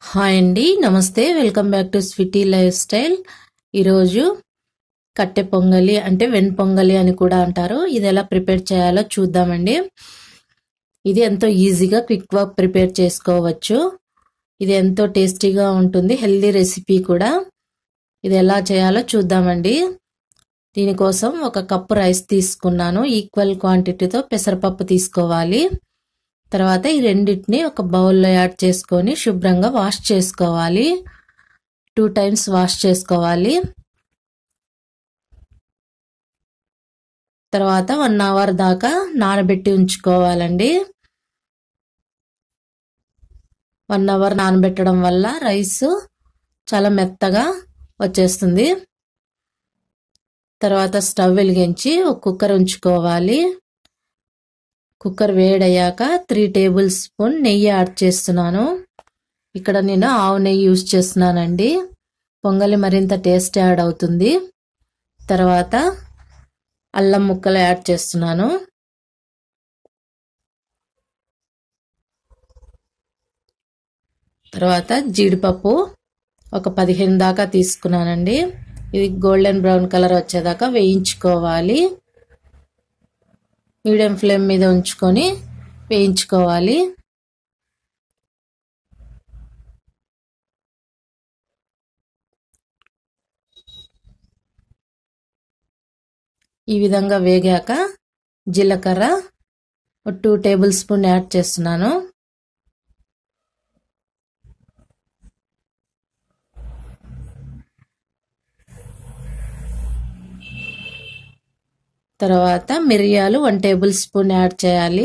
Hi అండి, నమస్తే. Welcome back to sweety lifestyle. ఈరోజు కట్టె పొంగలి అంటే వెన్ పొంగలి అని కూడా అంటారు. ఇది ఎలా ప్రిపేర్ చేయాలో చూద్దామండి. ఇది ఎంతో ఈజీగా క్విక్గా ప్రిపేర్ చేసుకోవచ్చు. ఇది ఎంతో టేస్టీగా ఉంటుంది, హెల్దీ రెసిపీ కూడా. ఇది ఎలా చేయాలో చూద్దామండి. దీనికోసం 1 కప్పు రైస్ తీసుకున్నాను. ఈక్వల్ క్వాంటిటీతో పెసరపప్పు తీసుకోవాలి. తర్వాత ఈ రెండింటిని ఒక బౌల్లో యాడ్ చేసుకొని శుభ్రంగా వాష్ చేసుకోవాలి. 2 టైమ్స్ వాష్ చేసుకోవాలి. తర్వాత 1 అవర్ దాకా నానబెట్టి ఉంచుకోవాలండి. 1 అవర్ నానబెట్టడం వల్ల రైస్ చాలా మెత్తగా వచ్చేస్తుంది. తర్వాత స్టవ్ వెలిగించి ఒక కుక్కర్ ఉంచుకోవాలి. కుక్కర్ వేడయ్యాక 3 టేబుల్ స్పూన్ నెయ్యి యాడ్ చేస్తున్నాను. ఇక్కడ నేను ఆవు నెయ్యి యూజ్ చేస్తున్నానండి. పొంగలి మరింత టేస్ట్ యాడ్ అవుతుంది. తర్వాత అల్లం ముక్కలు యాడ్ చేస్తున్నాను. తర్వాత జీడిపప్పు ఒక 15 దాకా తీసుకున్నానండి. ఇది గోల్డెన్ బ్రౌన్ కలర్ వచ్చేదాకా వేయించుకోవాలి. మీడియం ఫ్లేమ్ మీద ఉంచుకొని వేయించుకోవాలి. ఈ విధంగా వేగాక జీలకర్ర 2 టేబుల్ స్పూన్ యాడ్ చేస్తున్నాను. తర్వాత మిరియాలు 1 టేబుల్ స్పూన్ యాడ్ చేయాలి.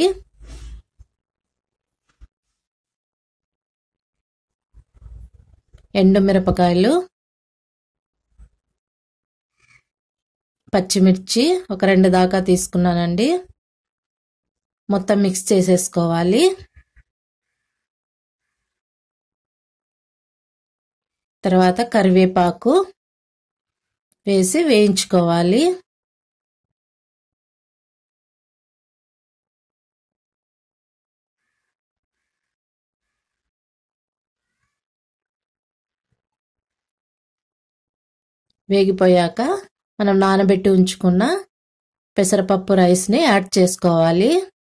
ఎండుమిరపకాయలు, పచ్చిమిర్చి ఒక 2 దాకా తీసుకున్నానండి. మొత్తం మిక్స్ చేసేసుకోవాలి. తర్వాత కరివేపాకు వేసి వేయించుకోవాలి. వేగిపోయాక మనం నానబెట్టి ఉంచుకున్న పెసరపప్పు రైస్ని యాడ్ చేసుకోవాలి.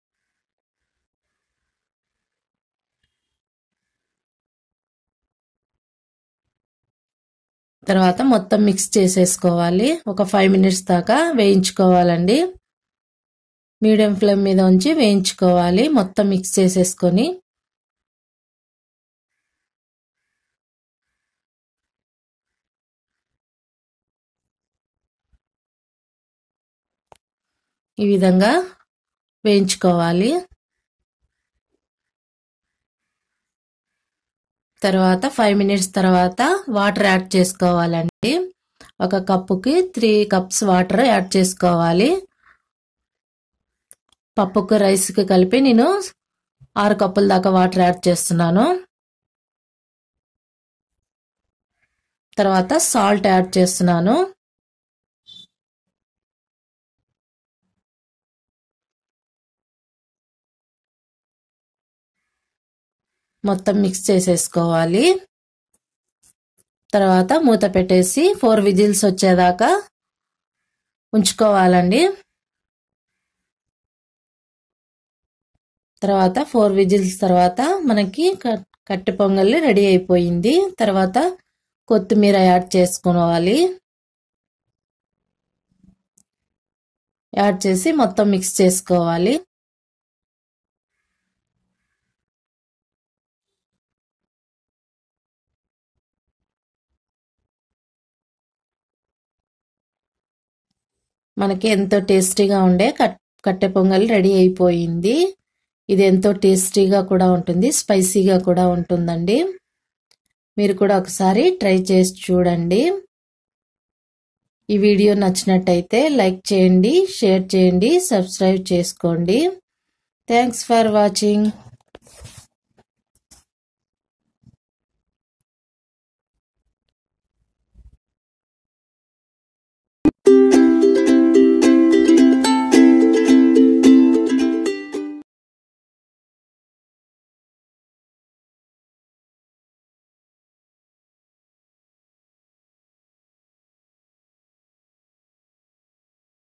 తర్వాత మొత్తం మిక్స్ చేసేసుకోవాలి. ఒక 5 మినిట్స్ దాకా వేయించుకోవాలండి. మీడియం ఫ్లేమ్ మీద ఉంచి వేయించుకోవాలి. మొత్తం మిక్స్ చేసేసుకొని ఈ విధంగా వేయించుకోవాలి. తర్వాత 5 మినిట్స్ తర్వాత వాటర్ యాడ్ చేసుకోవాలండి. 1 కప్పుకి 3 కప్స్ వాటర్ యాడ్ చేసుకోవాలి. పప్పుకు రైస్కి కలిపి నేను 6 కప్పుల దాకా వాటర్ యాడ్ చేస్తున్నాను. తర్వాత సాల్ట్ యాడ్ చేస్తున్నాను. మొత్తం మిక్స్ చేసేసుకోవాలి. తర్వాత మూత పెట్టేసి 4 విజిల్స్ వచ్చేదాకా ఉంచుకోవాలండి. తర్వాత 4 విజిల్స్ తర్వాత మనకి కట్టె పొంగలి రెడీ అయిపోయింది. తర్వాత కొత్తిమీర యాడ్ చేసుకోవాలి. యాడ్ చేసి మొత్తం మిక్స్ చేసుకోవాలి. మనకి ఎంతో టేస్టీగా ఉండే కట్టె పొంగల్ రెడీ అయిపోయింది. ఇది ఎంతో టేస్టీగా కూడా ఉంటుంది, స్పైసీగా కూడా ఉంటుందండి. మీరు కూడా ఒకసారి ట్రై చేసి చూడండి. ఈ వీడియో నచ్చినట్టయితే లైక్ చేయండి, షేర్ చేయండి, సబ్స్క్రైబ్ చేసుకోండి. Thanks for watching.